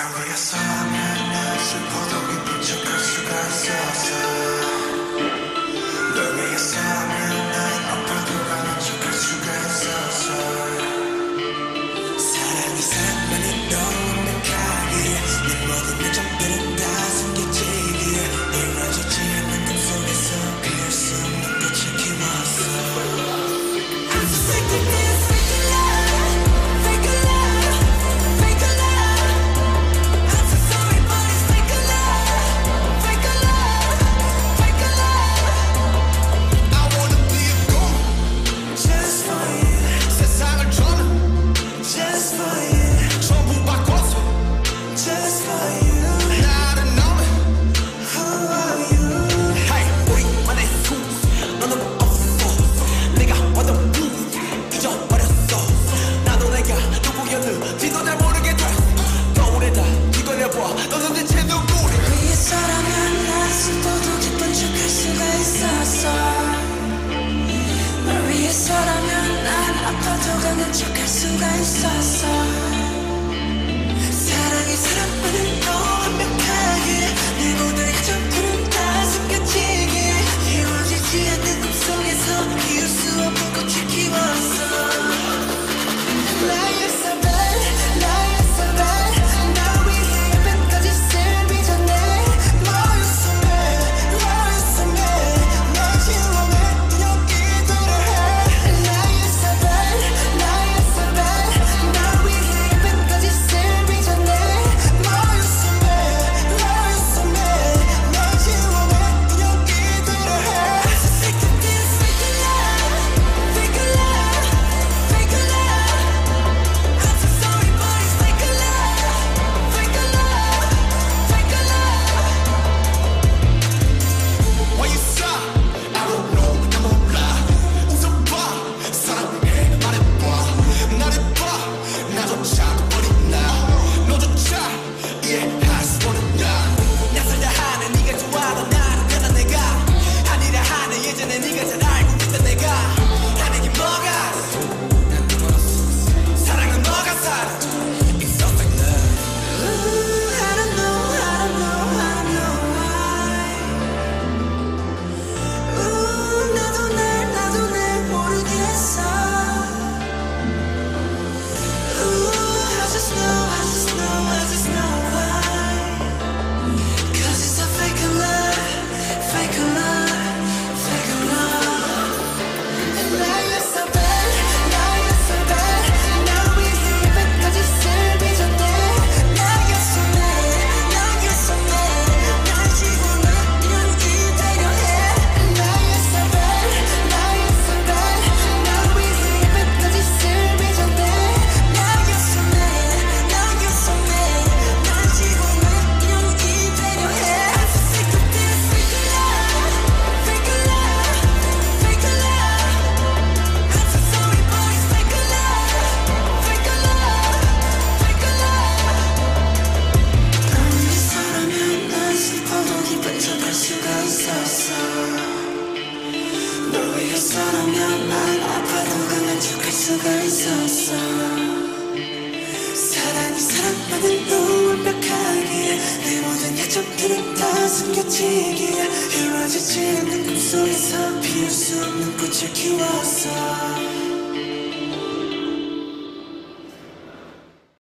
위해서라면 난 슬퍼도 기쁜 척할 수가 있었어. 널 위해서라면 난 아파도 강한 척할 수가 있었어. 사랑이 사랑만이 너무 완벽하게 내 모든 요점들은 다 숨겨지기에 이루어지지 않는 꿈속에서 피울 수 없는 꽃을 키웠어. I'm so sick of this fake love, fake love, fake love. I'm so sorry but it's fake love, fake love, fake love. I wanna be a goon just for you. 세상을 저는 just for you. 전부 바꿔서 just for you. 나를 너무 who are you? Hey, 우리만의 수 너는 없어. 내가 얻은 부 잊어버렸어. 나도 내가 누구였는지도 잘 모르게 됐어. 거울에다 뒤걸려봐 너는 대체 누구래? 위해서라면 난 슬퍼도 기쁜 척할 수가 있었어. 널 위해서라면 난 아파도 강한 척할 수가 있었어. 사랑이 사랑만은 너무 완벽하게 내 모든 감정들은 다 숨겨지게 이루어지지 않는 꿈속에서 피울 수 없는 꽃을 키웠어. 나였어 bad, 나였어 bad. 널 위해 뱀까지 쓸기 전에 너였어 mad, 너였어 mad. 널 지워낼 여기들을 해. 나였어 bad, 나였어 bad. 널 위해 뱀까지 쓸기 전에 너였어 mad, 너였어 mad. 널 지워낼 여기들을 해. I'm so sick of this fake love, fake love, fake love. I'm so sorry but it's fake love, fake love, fake love. Why you stop? I don't know. 나 몰라. 웃어봐. 사랑해. 말해봐. 나를 봐. 나조차도 어린 나. 너조차 이해할 수 없는 나. 낯설다 하는 네가 좋아하던 나를 변한 내가 아니라 하는 예전에 네가 잘 알고 있던 내가 하는 게 뭐가 난 멀었어. 사랑은 너가 살아. It's so fake love. I don't know, I don't know, I don't know why. 나도 날 모르겠어. I just know, I just know, I just know why. 'Cause it's a fake love, fake love, fake love. 나였어 bad, 나였어 bad. 널 위해 뱀까지 쓸기 전에 나였어 mad, 나였어 mad. 널 지워낼 이대로 해. 나였어 bad, 나였어 bad. 널 위해 뱀까지 쓸기 전에 나였어 mad, 나였어 mad. 널 지워낼 이대로 해. I'm so sick of this fake love, fake love, fake love. I'm so sorry but it's fake love, fake love, fake love. 널 위해서라면 난 슬퍼도 기쁜 척할 수가 있었어. 널 위해서라면 난 아파도 강한 척할 수가 있었어. 사랑이 사랑만은 너무 완벽하게 내 모든 약점들은 다 숨겨지기에 이루어지지 않는 꿈속에서 피울 수 없는 꽃을 키웠어.